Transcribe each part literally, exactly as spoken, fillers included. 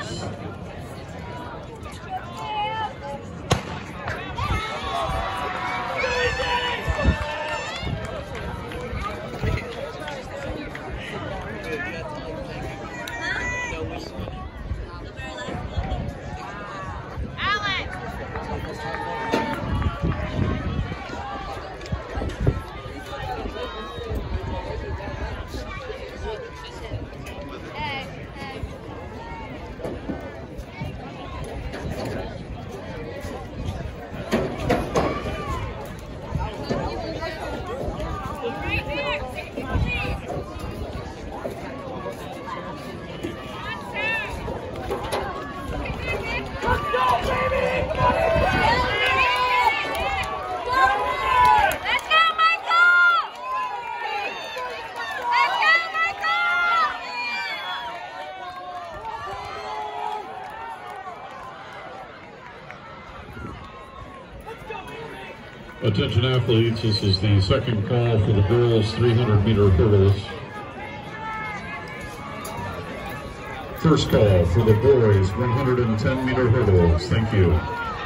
Attention athletes, this is the second call for the girls three hundred meter hurdles. First call for the boys one hundred ten meter hurdles. Thank you.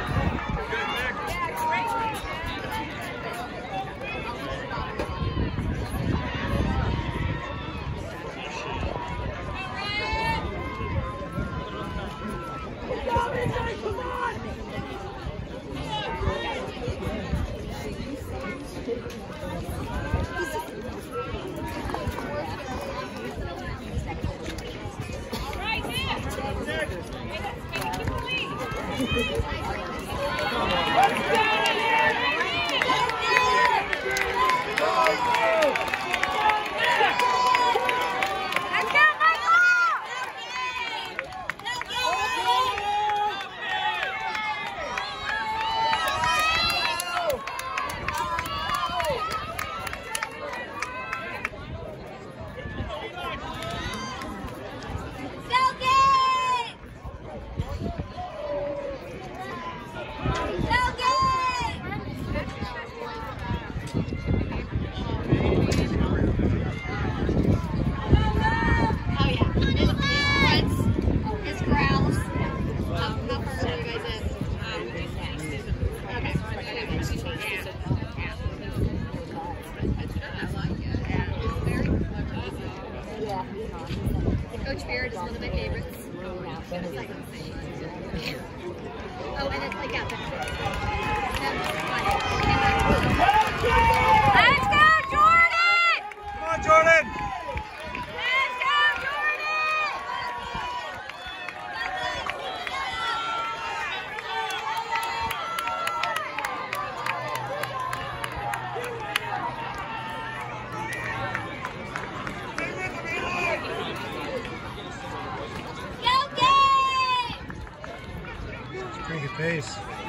Coach Beard is one of my favorites. Oh, and it's like, yeah. Let's go, Jordan! Come on, Jordan! Let's go, Jordan! Pretty good pace.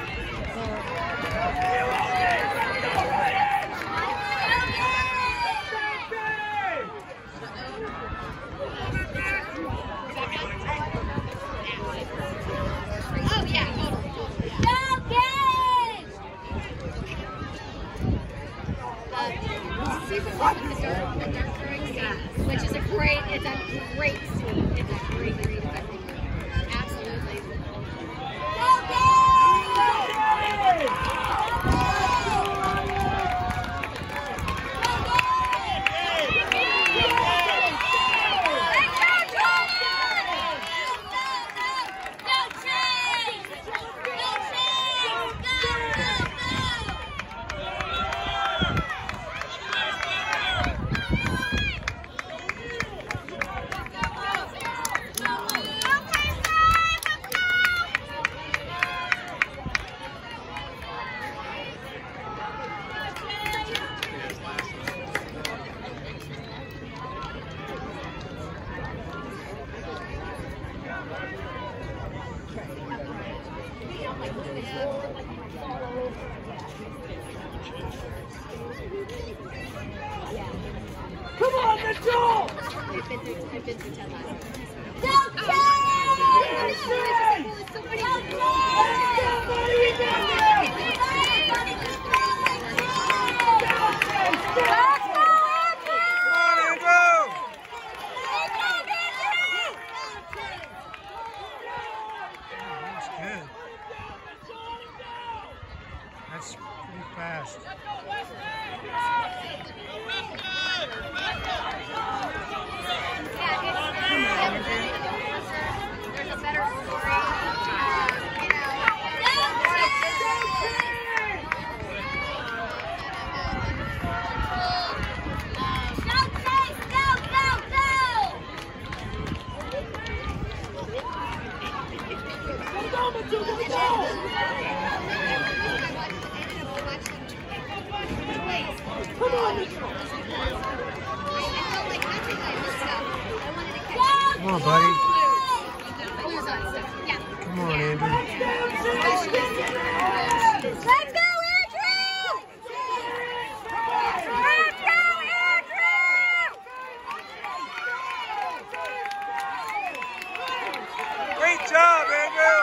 Oh, yeah, totally. Season one, the dirt, the dirt throwing scene, which is a great, it's a great scene. It's a great, great, effective scene. Absolutely. Come on, Mitchell! I've been through, I've been through ten lessons. fast. There's a better story. Uh, you know, Come on, buddy. Come on, Andrew. Let's go, Andrew! Let's go, Andrew! Great job, Andrew.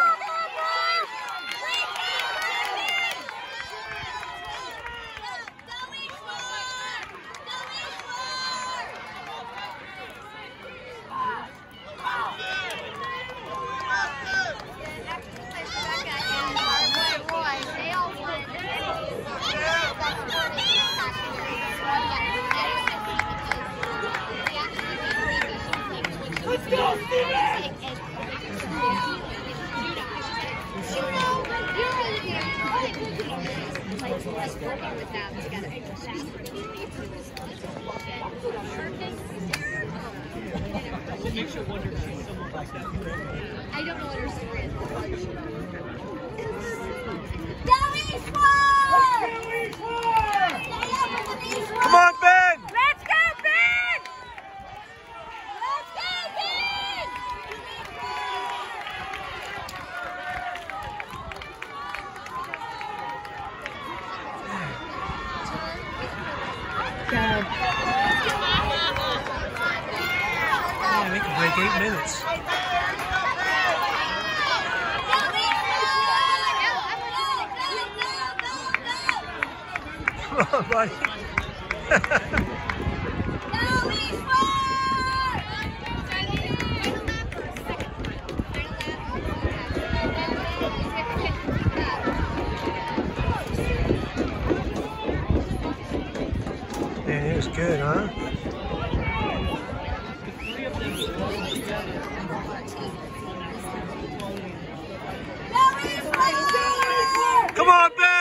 Let's go, Steven! What makes you wonder if she's someone like that? I don't know what her story is. Come on, Ben. Let's go, Ben! Let's go, Ben! Yeah, we can break eight minutes. Come on, buddy. Man, it was good, huh? Come on, Ben!